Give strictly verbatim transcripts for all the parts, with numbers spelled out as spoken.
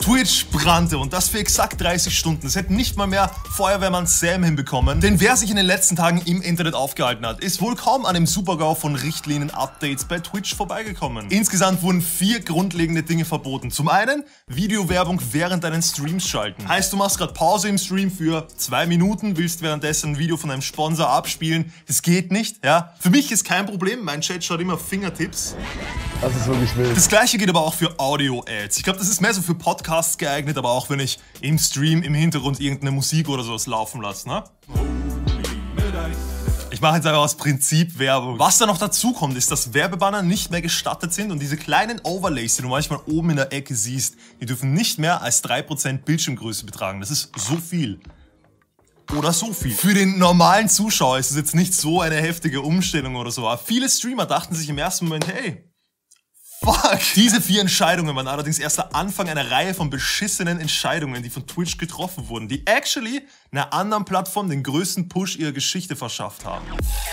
Twitch brannte und das für exakt dreißig Stunden. Es hätte nicht mal mehr Feuerwehrmann Sam hinbekommen. Denn wer sich in den letzten Tagen im Internet aufgehalten hat, ist wohl kaum an dem Supergau von Richtlinien-Updates bei Twitch vorbeigekommen. Insgesamt wurden vier grundlegende Dinge verboten. Zum einen, Videowerbung während deinen Streams schalten. Heißt, du machst gerade Pause im Stream für zwei Minuten, willst währenddessen ein Video von einem Sponsor abspielen. Das geht nicht, ja. Für mich ist kein Problem, mein Chat schaut immer Fingertips. Das ist wirklich wild. Das gleiche geht aber auch für Audio-Ads. Ich glaube, das ist mehr so für Podcasts geeignet, aber auch wenn ich im Stream im Hintergrund irgendeine Musik oder sowas laufen lasse, ne? Ich mache jetzt einfach aus Prinzip Werbung. Was da noch dazu kommt, ist, dass Werbebanner nicht mehr gestattet sind und diese kleinen Overlays, die du manchmal oben in der Ecke siehst, die dürfen nicht mehr als drei Prozent Bildschirmgröße betragen. Das ist so viel. Oder so viel. Für den normalen Zuschauer ist es jetzt nicht so eine heftige Umstellung oder so. Aber viele Streamer dachten sich im ersten Moment, hey, fuck. Diese vier Entscheidungen waren allerdings erst der Anfang einer Reihe von beschissenen Entscheidungen, die von Twitch getroffen wurden, die actually einer anderen Plattform den größten Push ihrer Geschichte verschafft haben.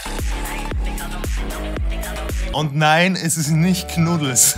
Und nein, es ist nicht Knuddels.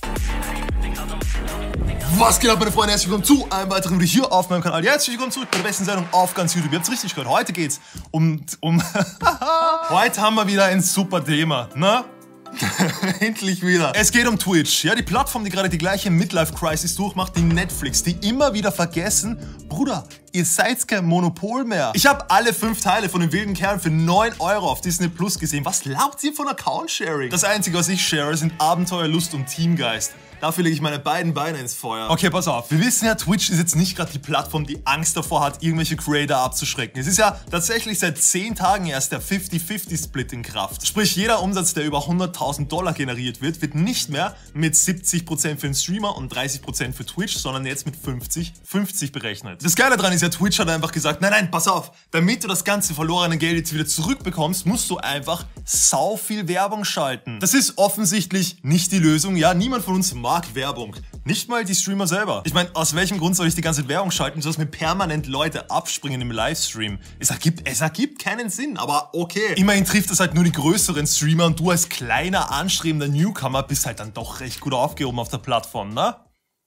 Was geht ab, meine Freunde? Herzlich willkommen zu einem weiteren Video hier auf meinem Kanal. Ja, herzlich willkommen zurück bei der besten Sendung auf ganz YouTube. Ihr habt's richtig gehört. Heute geht's um... um Heute haben wir wieder ein super Thema, ne? Endlich wieder. Es geht um Twitch, ja, die Plattform, die gerade die gleiche Midlife-Crisis durchmacht, die Netflix, die immer wieder vergessen, Bruder, ihr seid kein Monopol mehr. Ich habe alle fünf Teile von den wilden Kerlen für neun Euro auf Disney Plus gesehen. Was glaubt ihr von Account-Sharing? Das Einzige, was ich share, sind Abenteuer, Lust und Teamgeist. Dafür lege ich meine beiden Beine ins Feuer. Okay, pass auf. Wir wissen ja, Twitch ist jetzt nicht gerade die Plattform, die Angst davor hat, irgendwelche Creator abzuschrecken. Es ist ja tatsächlich seit zehn Tagen erst der fünfzig fünfzig Split in Kraft. Sprich, jeder Umsatz, der über hunderttausend Dollar generiert wird, wird nicht mehr mit siebzig Prozent für den Streamer und dreißig Prozent für Twitch, sondern jetzt mit fünfzig fünfzig berechnet. Das Geile daran ist ja, Twitch hat einfach gesagt, nein, nein, pass auf, damit du das ganze verlorene Geld jetzt wieder zurückbekommst, musst du einfach sau viel Werbung schalten. Das ist offensichtlich nicht die Lösung. Ja, niemand von uns mag Werbung. Nicht mal die Streamer selber. Ich meine, aus welchem Grund soll ich die ganze Werbung schalten, sodass mir permanent Leute abspringen im Livestream? Es ergibt, es ergibt keinen Sinn, aber okay. Immerhin trifft das halt nur die größeren Streamer und du als kleiner, anstrebender Newcomer bist halt dann doch recht gut aufgehoben auf der Plattform, ne?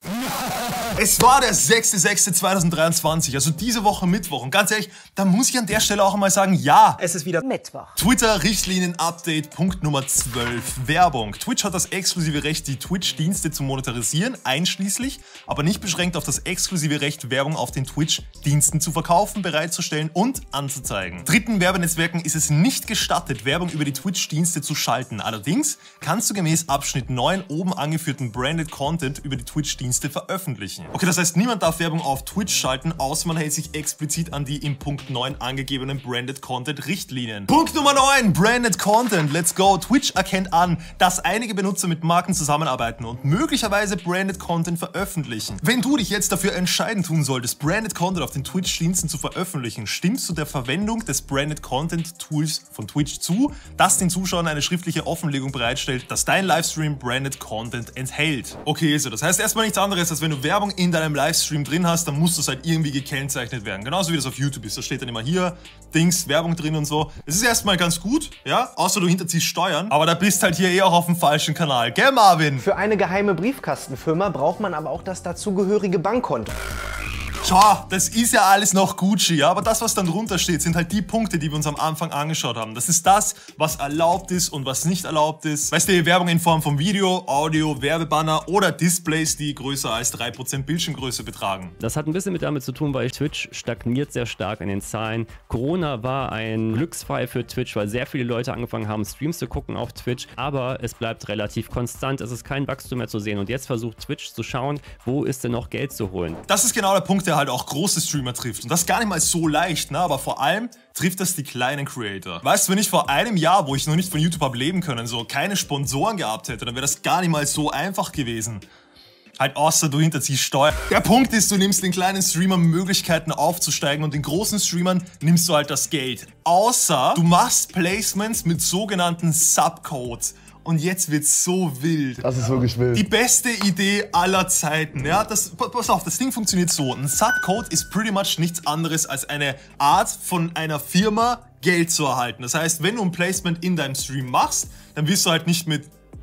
Es war der sechste sechste zweitausenddreiundzwanzig, also diese Woche Mittwoch. Und ganz ehrlich, da muss ich an der Stelle auch mal sagen, ja, es ist wieder Mittwoch. Twitter-Richtlinien-Update, Punkt Nummer zwölf, Werbung. Twitch hat das exklusive Recht, die Twitch-Dienste zu monetarisieren, einschließlich, aber nicht beschränkt auf das exklusive Recht, Werbung auf den Twitch-Diensten zu verkaufen, bereitzustellen und anzuzeigen. Dritten Werbenetzwerken ist es nicht gestattet, Werbung über die Twitch-Dienste zu schalten. Allerdings kannst du gemäß Abschnitt neun oben angeführten Branded Content über die Twitch-Dienste veröffentlichen. Okay, das heißt, niemand darf Werbung auf Twitch schalten, außer man hält sich explizit an die im Punkt neun angegebenen Branded Content Richtlinien. Punkt Nummer neun, Branded Content, let's go. Twitch erkennt an, dass einige Benutzer mit Marken zusammenarbeiten und möglicherweise Branded Content veröffentlichen. Wenn du dich jetzt dafür entscheiden tun solltest, Branded Content auf den Twitch-Diensten zu veröffentlichen, stimmst du der Verwendung des Branded Content Tools von Twitch zu, das den Zuschauern eine schriftliche Offenlegung bereitstellt, dass dein Livestream Branded Content enthält. Okay, so das heißt erstmal nichts anderes, als wenn du Werbung in deinem Livestream drin hast, dann muss das halt irgendwie gekennzeichnet werden. Genauso wie das auf YouTube ist. Da steht dann immer hier, Dings, Werbung drin und so. Es ist erstmal ganz gut, ja, außer du hinterziehst Steuern. Aber da bist halt hier eh auch auf dem falschen Kanal. Gell, Marvin? Für eine geheime Briefkastenfirma braucht man aber auch das dazugehörige Bankkonto. Tja, das ist ja alles noch Gucci, ja, aber das, was dann drunter steht, sind halt die Punkte, die wir uns am Anfang angeschaut haben. Das ist das, was erlaubt ist und was nicht erlaubt ist. Weißt du, Werbung in Form von Video, Audio, Werbebanner oder Displays, die größer als drei Prozent Bildschirmgröße betragen. Das hat ein bisschen mit damit zu tun, weil Twitch stagniert sehr stark in den Zahlen. Corona war ein Glücksfall für Twitch, weil sehr viele Leute angefangen haben, Streams zu gucken auf Twitch, aber es bleibt relativ konstant. Es ist kein Wachstum mehr zu sehen und jetzt versucht Twitch zu schauen, wo ist denn noch Geld zu holen. Das ist genau der Punkt, der halt auch große Streamer trifft. Und das gar nicht mal so leicht, ne? Aber vor allem trifft das die kleinen Creator. Weißt du, wenn ich vor einem Jahr, wo ich noch nicht von YouTube habe leben können, so keine Sponsoren gehabt hätte, dann wäre das gar nicht mal so einfach gewesen. Halt außer du hinterziehst Steuern. Der Punkt ist, du nimmst den kleinen Streamern Möglichkeiten aufzusteigen und den großen Streamern nimmst du halt das Geld. Außer du machst Placements mit sogenannten Subcodes. Und jetzt wird's so wild. Das ist wirklich wild. Die beste Idee aller Zeiten. Ja, das, pass auf, das Ding funktioniert so. Ein Subcode ist pretty much nichts anderes als eine Art von einer Firma Geld zu erhalten. Das heißt, wenn du ein Placement in deinem Stream machst, dann wirst du halt nicht mit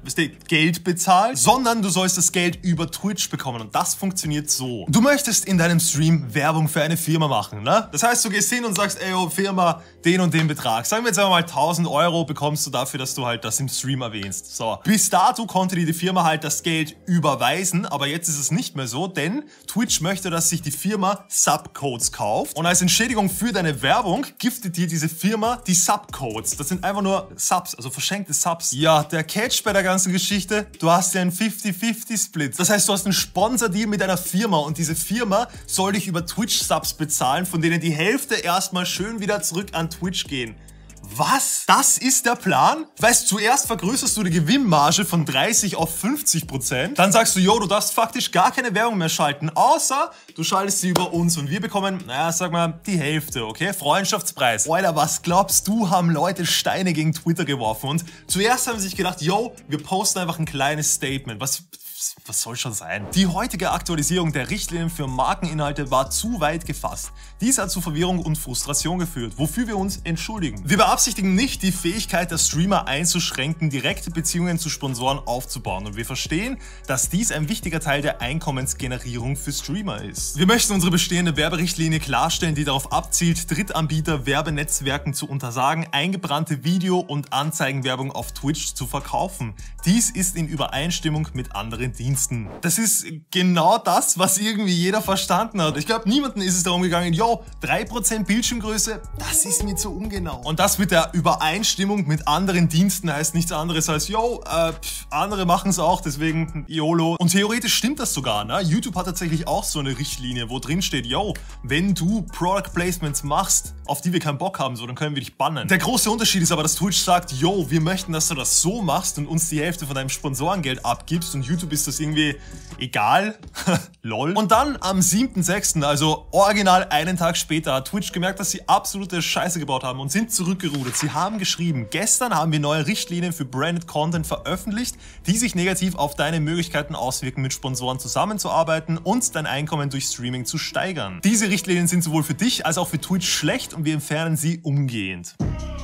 weißt du, Geld bezahlt, sondern du sollst das Geld über Twitch bekommen. Und das funktioniert so. Du möchtest in deinem Stream Werbung für eine Firma machen, ne? Das heißt, du gehst hin und sagst, ey, oh, Firma, den und den Betrag. Sagen wir jetzt einmal tausend Euro bekommst du dafür, dass du halt das im Stream erwähnst. So. Bis dato konnte dir die Firma halt das Geld überweisen, aber jetzt ist es nicht mehr so, denn Twitch möchte, dass sich die Firma Subcodes kauft. Und als Entschädigung für deine Werbung giftet dir diese Firma die Subcodes. Das sind einfach nur Subs, also verschenkte Subs. Ja, der Catch bei der ganzen Geschichte, du hast ja einen fifty fifty Split. Das heißt, du hast einen Sponsor-Deal mit einer Firma und diese Firma soll dich über Twitch-Subs bezahlen, von denen die Hälfte erstmal schön wieder zurück an Twitch gehen. Was? Das ist der Plan? Weißt, zuerst vergrößerst du die Gewinnmarge von dreißig auf fünfzig Prozent. Dann sagst du, yo, du darfst faktisch gar keine Werbung mehr schalten, außer du schaltest sie über uns und wir bekommen, naja, sag mal, die Hälfte, okay? Freundschaftspreis. Alter, was glaubst du, haben Leute Steine gegen Twitter geworfen und zuerst haben sie sich gedacht, yo, wir posten einfach ein kleines Statement. Was... Was soll schon sein? Die heutige Aktualisierung der Richtlinien für Markeninhalte war zu weit gefasst. Dies hat zu Verwirrung und Frustration geführt, wofür wir uns entschuldigen. Wir beabsichtigen nicht, die Fähigkeit der Streamer einzuschränken, direkte Beziehungen zu Sponsoren aufzubauen. Und wir verstehen, dass dies ein wichtiger Teil der Einkommensgenerierung für Streamer ist. Wir möchten unsere bestehende Werberichtlinie klarstellen, die darauf abzielt, Drittanbieter Werbenetzwerken zu untersagen, eingebrannte Video- und Anzeigenwerbung auf Twitch zu verkaufen. Dies ist in Übereinstimmung mit anderen Diensten. Das ist genau das, was irgendwie jeder verstanden hat. Ich glaube, niemandem ist es darum gegangen, yo, drei Prozent Bildschirmgröße, das ist mir zu ungenau. Und das mit der Übereinstimmung mit anderen Diensten heißt nichts anderes als, yo, äh, pff, andere machen es auch, deswegen YOLO. Und theoretisch stimmt das sogar, ne? YouTube hat tatsächlich auch so eine Richtlinie, wo drin steht, yo, wenn du Product Placements machst, auf die wir keinen Bock haben, so, dann können wir dich bannen. Der große Unterschied ist aber, dass Twitch sagt, yo, wir möchten, dass du das so machst und uns die Hälfte von deinem Sponsorengeld abgibst und YouTube ist das irgendwie egal. Lol. Und dann am siebten sechsten, also original einen Tag später, hat Twitch gemerkt, dass sie absolute Scheiße gebaut haben und sind zurückgerudert. Sie haben geschrieben, gestern haben wir neue Richtlinien für Branded Content veröffentlicht, die sich negativ auf deine Möglichkeiten auswirken, mit Sponsoren zusammenzuarbeiten und dein Einkommen durch Streaming zu steigern. Diese Richtlinien sind sowohl für dich als auch für Twitch schlecht und wir entfernen sie umgehend.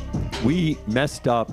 We messed up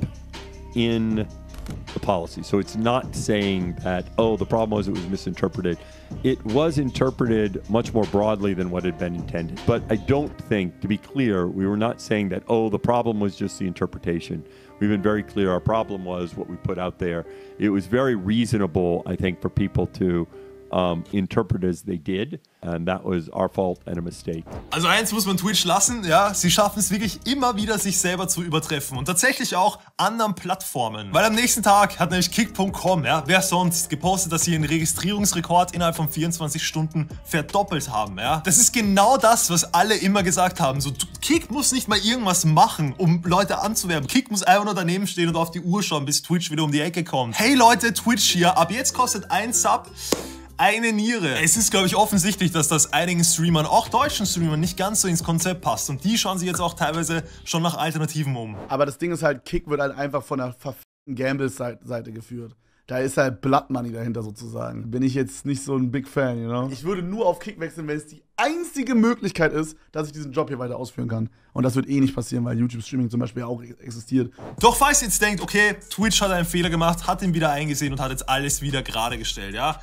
in the policy. So it's not saying that, oh, the problem was it was misinterpreted. It was interpreted much more broadly than what had been intended. But I don't think, to be clear, we were not saying that, oh, the problem was just the interpretation. We've been very clear our problem was what we put out there. It was very reasonable, I think, for people to um, interpret as they did. And that was our fault and a mistake. Also eins muss man Twitch lassen, ja, sie schaffen es wirklich immer wieder, sich selber zu übertreffen und tatsächlich auch anderen Plattformen. Weil am nächsten Tag hat nämlich Kick Punkt com, ja, wer sonst, gepostet, dass sie ihren Registrierungsrekord innerhalb von vierundzwanzig Stunden verdoppelt haben, ja. Das ist genau das, was alle immer gesagt haben, so, Kick muss nicht mal irgendwas machen, um Leute anzuwerben. Kick muss einfach nur daneben stehen und auf die Uhr schauen, bis Twitch wieder um die Ecke kommt. Hey Leute, Twitch hier, ab jetzt kostet ein Sub eine Niere. Es ist, glaube ich, offensichtlich, dass das einigen Streamern, auch deutschen Streamern, nicht ganz so ins Konzept passt. Und die schauen sich jetzt auch teilweise schon nach Alternativen um. Aber das Ding ist halt, Kick wird halt einfach von der verfickten Gamble-Seite geführt. Da ist halt Blood Money dahinter sozusagen. Bin ich jetzt nicht so ein Big Fan, you know? Ich würde nur auf Kick wechseln, wenn es die einzige Möglichkeit ist, dass ich diesen Job hier weiter ausführen kann. Und das wird eh nicht passieren, weil YouTube-Streaming zum Beispiel auch existiert. Doch falls ihr jetzt denkt, okay, Twitch hat einen Fehler gemacht, hat ihn wieder eingesehen und hat jetzt alles wieder gerade gestellt, ja?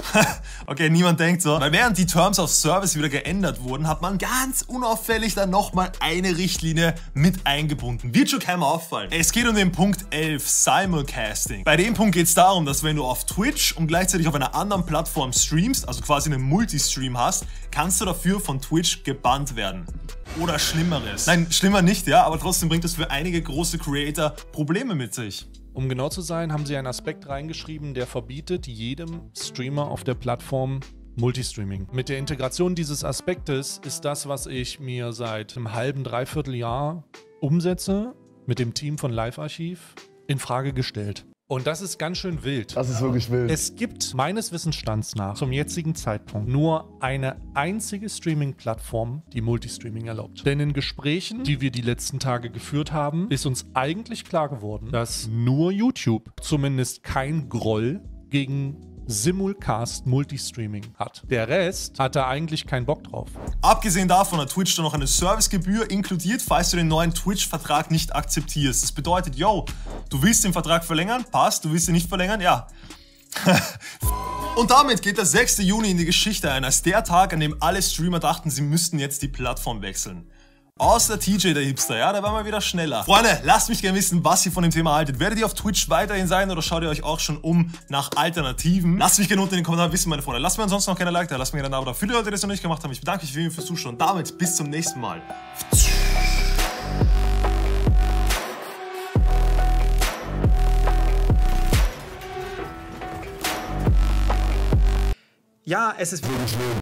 Okay, niemand denkt so. Weil während die Terms of Service wieder geändert wurden, hat man ganz unauffällig dann nochmal eine Richtlinie mit eingebunden. Wird schon keinem auffallen. Es geht um den Punkt elf, Simulcasting. Bei dem Punkt geht es darum, dass wenn du auf Twitch und gleichzeitig auf einer anderen Plattform streamst, also quasi einen Multistream hast, kannst du dafür von Twitch gebannt werden. Oder Schlimmeres. Nein, schlimmer nicht, ja, aber trotzdem bringt das für einige große Creator Probleme mit sich. Um genau zu sein, haben sie einen Aspekt reingeschrieben, der verbietet jedem Streamer auf der Plattform Multistreaming. Mit der Integration dieses Aspektes ist das, was ich mir seit einem halben, dreiviertel Jahr umsetze, mit dem Team von Live Archiv, in Frage gestellt. Und das ist ganz schön wild. Das ist wirklich wild. Es gibt meines Wissensstands nach zum jetzigen Zeitpunkt nur eine einzige Streaming-Plattform, die Multistreaming erlaubt. Denn in Gesprächen, die wir die letzten Tage geführt haben, ist uns eigentlich klar geworden, dass nur YouTube zumindest kein Groll gegen Simulcast Multistreaming hat. Der Rest hat da eigentlich keinen Bock drauf. Abgesehen davon hat Twitch dann noch eine Servicegebühr inkludiert, falls du den neuen Twitch-Vertrag nicht akzeptierst. Das bedeutet, yo, du willst den Vertrag verlängern? Passt. Du willst ihn nicht verlängern? Ja. Und damit geht der sechste Juni in die Geschichte ein, als der Tag, an dem alle Streamer dachten, sie müssten jetzt die Plattform wechseln. Außer T J, der Hipster, ja, der war mal wieder schneller. Freunde, lasst mich gerne wissen, was ihr von dem Thema haltet. Werdet ihr auf Twitch weiterhin sein oder schaut ihr euch auch schon um nach Alternativen? Lasst mich gerne unten in den Kommentaren wissen, meine Freunde. Lasst mir ansonsten noch keine Like da, lasst mir gerne ein Abo da. Für die Leute, die das noch nicht gemacht haben, ich bedanke mich fürs Zuschauen. Damit bis zum nächsten Mal. Ja, es ist wirklich schlimm.